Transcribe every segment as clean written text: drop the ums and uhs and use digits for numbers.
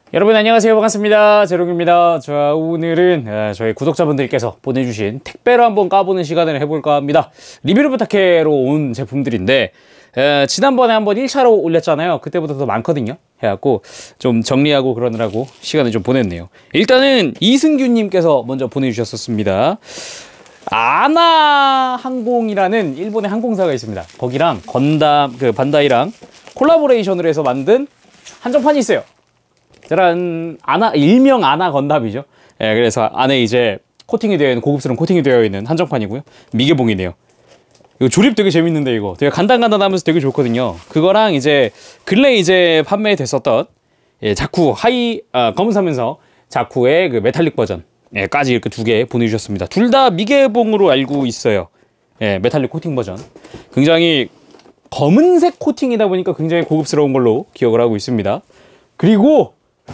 여러분 안녕하세요. 반갑습니다. 제롱입니다. 자, 오늘은 저희 구독자분들께서 보내주신 택배로 한번 까보는 시간을 해볼까 합니다. 리뷰를 부탁해로 온 제품들인데 지난번에 한번 1차로 올렸잖아요. 그때보다 더 많거든요. 해갖고 좀 정리하고 그러느라고 시간을 좀 보냈네요. 일단은 이승규님께서 먼저 보내주셨었습니다. 아나항공이라는 일본의 항공사가 있습니다. 거기랑 건담, 반다이랑 콜라보레이션을 해서 만든 한정판이 있어요. 짜란, 일명 아나 건담이죠. 예, 그래서 안에 이제 코팅이 되어 있는, 고급스러운 코팅이 되어 있는 한정판이고요. 미개봉이네요. 이거 조립 되게 재밌는데, 이거 되게 간단하면서 되게 좋거든요. 그거랑 이제 근래 이제 판매됐었던 자쿠 검은 사면서 자쿠의 그 메탈릭 버전 까지 이렇게 두 개 보내주셨습니다. 둘 다 미개봉으로 알고 있어요. 예, 메탈릭 코팅 버전. 굉장히 검은색 코팅이다 보니까 굉장히 고급스러운 걸로 기억을 하고 있습니다. 그리고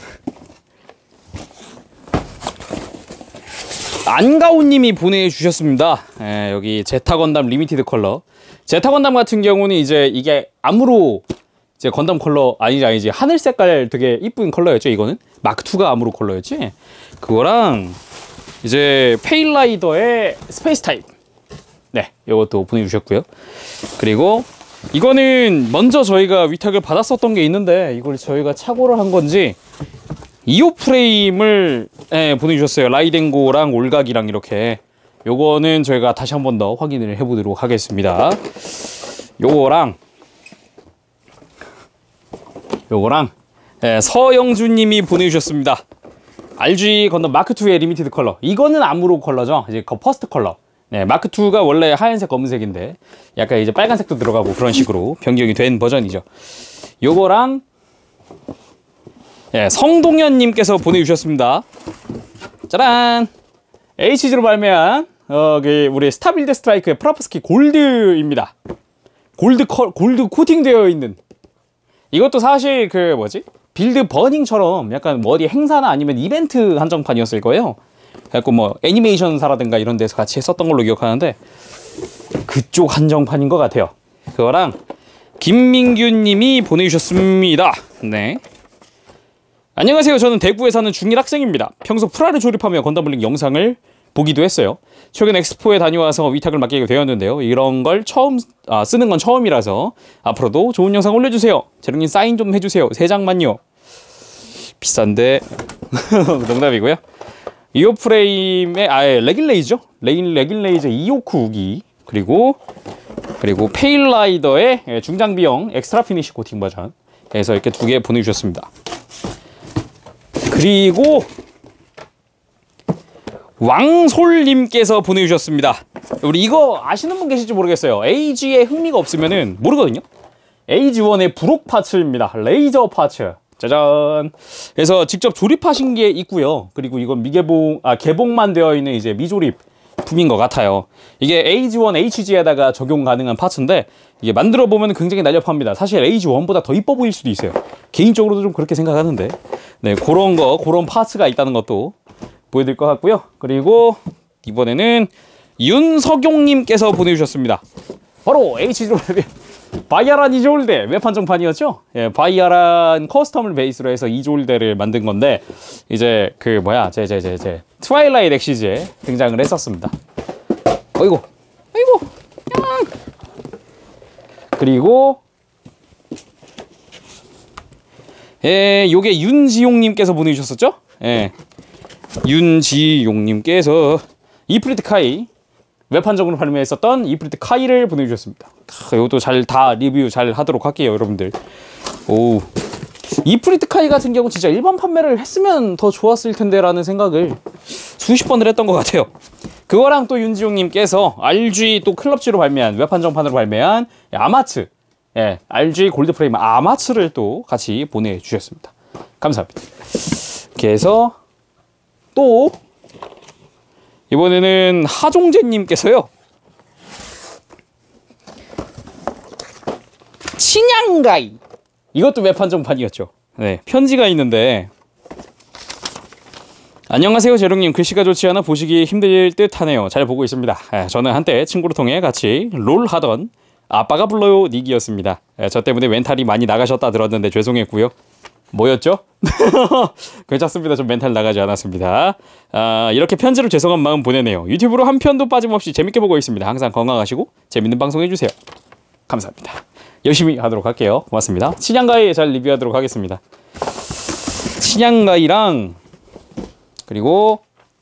안가오님이 보내주셨습니다. 여기 제타 건담 리미티드 컬러. 제타 건담 같은 경우는 이제 이게 아무로 이제 건담 컬러 아니지 하늘 색깔 되게 이쁜 컬러였죠. 이거는 마크2가 아무로 컬러였지. 그거랑 이제 페일라이더의 스페이스 타입. 네, 이것도 보내주셨고요. 그리고 이거는 먼저 저희가 위탁을 받았었던 게 있는데 이걸 저희가 착오를 한 건지 2호 프레임을 보내주셨어요. 라이덴고랑 올각이랑 이렇게. 요거는 저희가 다시 한 번 더 확인을 해보도록 하겠습니다. 요거랑 서영주님이 보내주셨습니다. RG 건담 마크2의 리미티드 컬러. 이거는 아무로 컬러죠. 이제 퍼스트 컬러. 네, 마크2가 원래 하얀색 검은색인데 약간 이제 빨간색도 들어가고 그런 식으로 변경이 된 버전이죠. 요거랑 성동현님께서 보내주셨습니다. 짜란! HG로 발매한 우리 스타빌드 스트라이크의 프라프스키 골드입니다. 골드 코팅되어 있는. 이것도 사실 빌드 버닝처럼 약간 뭐 어디 행사나 아니면 이벤트 한정판이었을 거예요. 그래갖고 뭐 애니메이션사라든가 이런 데서 같이 했었던 걸로 기억하는데 그쪽 한정판인 것 같아요. 그거랑 김민규님이 보내주셨습니다. 네. 안녕하세요. 저는 대구에 사는 중1 학생입니다. 평소 프라를 조립하며 건담블링 영상을 보기도 했어요. 최근 엑스포에 다녀와서 위탁을 맡게 되었는데요. 이런 걸 쓰는 건 처음이라서 앞으로도 좋은 영상 올려주세요. 제롱님 사인 좀 해주세요. 3장만요. 비싼데 농담이고요. 2호 프레임의 레길레이저 2호 쿠기 그리고 페일라이더의 중장비형 엑스트라 피니시 코팅 버전 해서 이렇게 두 개 보내주셨습니다. 그리고 왕솔님께서 보내주셨습니다. 우리 이거 아시는 분 계실지 모르겠어요. AG에 흥미가 없으면은 모르거든요. AG1의 부록 파츠입니다. 레이저 파츠. 짜잔. 그래서 직접 조립하신 게 있고요. 그리고 이건 개봉만 되어 있는 이제 미조립품인 것 같아요. 이게 AG1 HG에다가 적용 가능한 파츠인데 이게 만들어 보면 굉장히 날렵합니다. 사실 AG1보다 더 이뻐 보일 수도 있어요. 개인적으로도 좀 그렇게 생각하는데. 네, 그런 파츠가 있다는 것도 보여드릴 것 같고요. 그리고 이번에는 윤석용님께서 보내주셨습니다. 바로 HG로 바이아란 2조울대 웹한정판이었죠? 예, 바이아란 커스텀을 베이스로 해서 2조울대를 만든 건데 이제 트와일라이트 엑시즈에 등장을 했었습니다. 어이구 그리고 요게 윤지용님께서 보내주셨었죠? 예, 윤지용님께서 이프리트 카이 웹한정으로 발매했었던 이프리트 카이를 보내주셨습니다. 이것도 다 리뷰 잘 하도록 할게요, 여러분들. 오, 이프리트 카이 같은 경우 진짜 일반 판매를 했으면 더 좋았을 텐데 라는 생각을 수십 번을 했던 것 같아요. 그거랑 또 윤지용님께서 RG 또 클럽지로 발매한 웹한정판으로 발매한 아마츠, RG 골드프레임 아마츠를 또 같이 보내주셨습니다. 감사합니다. 이렇게 해서 또 이번에는 하종재님께서요. 친양가이. 이것도 웹한정판이었죠. 네, 편지가 있는데 안녕하세요 제롱님. 글씨가 좋지 않아 보시기 힘들 듯 하네요. 잘 보고 있습니다. 저는 한때 친구를 통해 같이 롤 하던 아빠가 불러요 닉이었습니다. 저 때문에 멘탈이 많이 나가셨다 들었는데 죄송했고요. 뭐였죠? 괜찮습니다. 좀 멘탈 나가지 않았습니다. 이렇게 편지로 죄송한 마음 보내네요. 유튜브로 한 편도 빠짐없이 재밌게 보고 있습니다. 항상 건강하시고 재밌는 방송 해주세요. 감사합니다. 열심히 하도록 할게요. 고맙습니다. 친양가위 잘 리뷰하도록 하겠습니다. 친양가위랑 그리고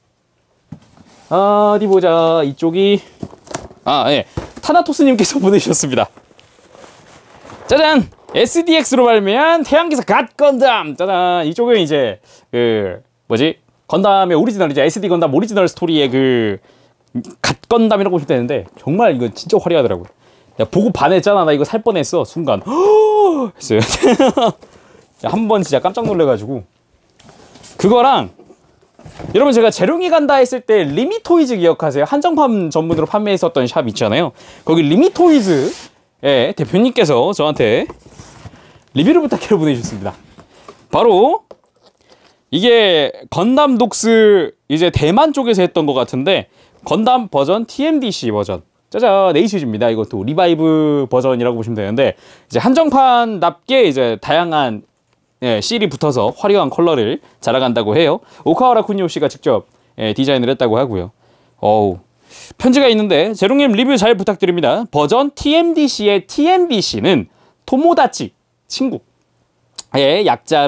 어디 보자. 이쪽이 예. 타나토스님께서 보내주셨습니다. 짜잔! SDX로 발매한 태양기사 갓 건담! 짜잔! 이쪽은 이제 건담의 오리지널이죠. SD 건담 오리지널 스토리의 갓 건담이라고 보시면 되는데 정말 이거 진짜 화려하더라고요. 야, 보고 반했잖아. 나 이거 살 뻔했어. 순간 했어요. 한 번 진짜 깜짝 놀래가지고 그거랑 여러분 제가 재롱이 간다 했을 때 리미토이즈 기억하세요? 한정판 전문으로 판매했었던 샵 있잖아요. 거기 리미토이즈의 대표님께서 저한테 리뷰를 부탁해서 보내주셨습니다. 바로 이게 건담 독스 이제 대만 쪽에서 했던 것 같은데 건담 버전 TMDC 버전 짜잔 네이시즈입니다. 이것도 리바이브 버전이라고 보시면 되는데 이제 한정판답게 이제 다양한 실이 붙어서 화려한 컬러를 자랑한다고 해요. 오카와라 쿠니오 씨가 직접 디자인을 했다고 하고요. 편지가 있는데 제롱님 리뷰 잘 부탁드립니다. 버전 TMDC의 TMDC는 토모다치 친구의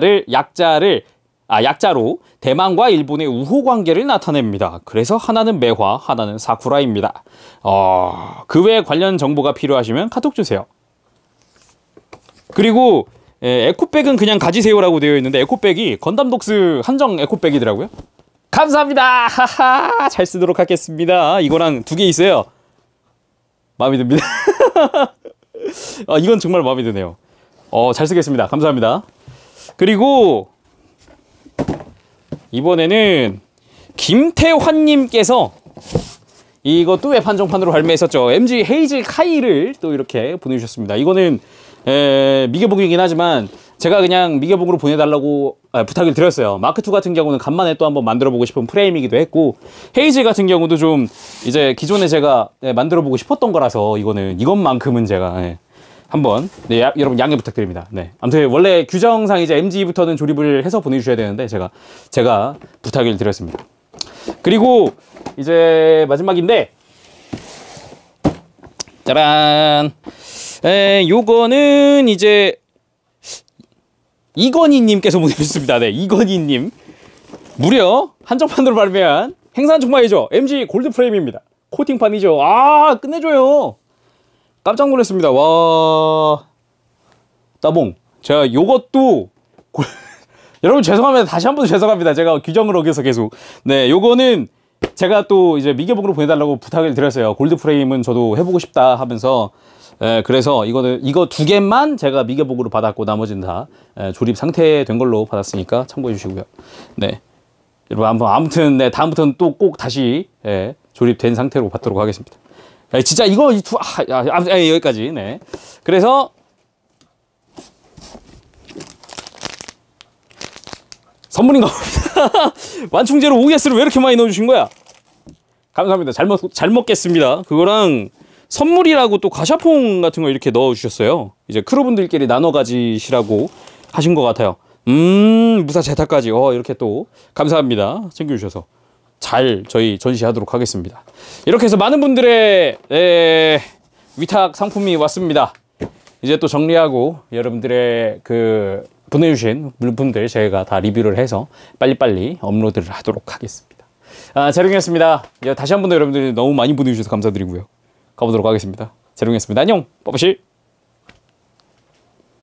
약자로 대만과 일본의 우호 관계를 나타냅니다. 그래서 하나는 매화, 하나는 사쿠라입니다. 그 외에 관련 정보가 필요하시면 카톡 주세요. 그리고 에코백은 그냥 가지세요라고 되어 있는데 에코백이 건담 독스 한정 에코백이더라고요. 감사합니다. 하하, 잘 쓰도록 하겠습니다. 이거랑 두 개 있어요. 마음에 듭니다. 이건 정말 마음에 드네요. 잘 쓰겠습니다. 감사합니다. 그리고 이번에는 김태환님께서 이것도 웹 한정판으로 발매했었죠. MG 헤이즐 카이를 또 이렇게 보내주셨습니다. 이거는 미개봉이긴 하지만 제가 그냥 미개봉으로 보내달라고 부탁을 드렸어요. 마크2 같은 경우는 간만에 또 한번 만들어보고 싶은 프레임이기도 했고 헤이즐 같은 경우도 좀 이제 기존에 제가 만들어보고 싶었던 거라서 이것만큼은 제가 한번 여러분 양해 부탁드립니다. 아무튼 원래 규정상 이제 MG부터는 조립을 해서 보내주셔야 되는데 제가 부탁을 드렸습니다. 그리고 이제 마지막인데 짜란 요거는 이제 이건희님께서 보내주셨습니다. 이건희님 무려 한정판으로 발매한 행사한정판이죠. MG 골드 프레임입니다. 코팅판이죠. 끝내줘요. 깜짝 놀랐습니다. 와 따봉 제가 요것도 여러분 죄송합니다. 다시 한 번 죄송합니다. 제가 규정을 어겨서 계속 요거는 제가 또 이제 미개봉으로 보내달라고 부탁을 드렸어요. 골드 프레임은 저도 해보고 싶다 하면서 그래서 이거 두 개만 제가 미개봉으로 받았고 나머지는 다 조립 상태된 걸로 받았으니까 참고해 주시고요. 여러분 아무튼 다음부터는 또 꼭 다시 조립된 상태로 받도록 하겠습니다. 진짜 이거 여기까지. 그래서 선물인가 봅니다. 완충제로 OS를 왜 이렇게 많이 넣어주신 거야? 감사합니다. 잘 먹겠습니다. 그거랑 선물이라고 또 가샤퐁 같은 거 이렇게 넣어주셨어요. 이제 크루분들끼리 나눠 가지시라고 하신 것 같아요. 무사 제타까지 이렇게 또 감사합니다. 챙겨주셔서 잘 저희 전시하도록 하겠습니다. 이렇게 해서 많은 분들의 위탁 상품이 왔습니다. 이제 또 정리하고 여러분들의 보내주신 물품들 제가 다 리뷰를 해서 빨리빨리 업로드를 하도록 하겠습니다. 재롱이었습니다. 다시 한 번 더 여러분들이 너무 많이 보내주셔서 감사드리고요. 가보도록 하겠습니다. 재롱이었습니다. 안녕! 빠빠시!